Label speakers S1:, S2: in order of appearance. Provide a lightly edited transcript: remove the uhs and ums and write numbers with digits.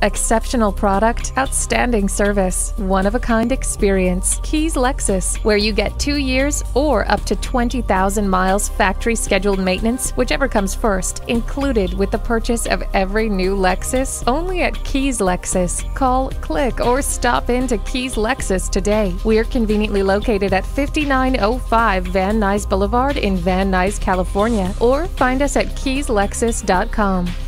S1: Exceptional product, outstanding service, one-of-a-kind experience. Keys Lexus, where you get 2 years or up to 20,000 miles factory scheduled maintenance, whichever comes first, included with the purchase of every new Lexus. Only at Keys Lexus. Call, click, or stop into Keys Lexus today. We're conveniently located at 5905 Van Nuys Boulevard in Van Nuys, California, or find us at keyslexus.com.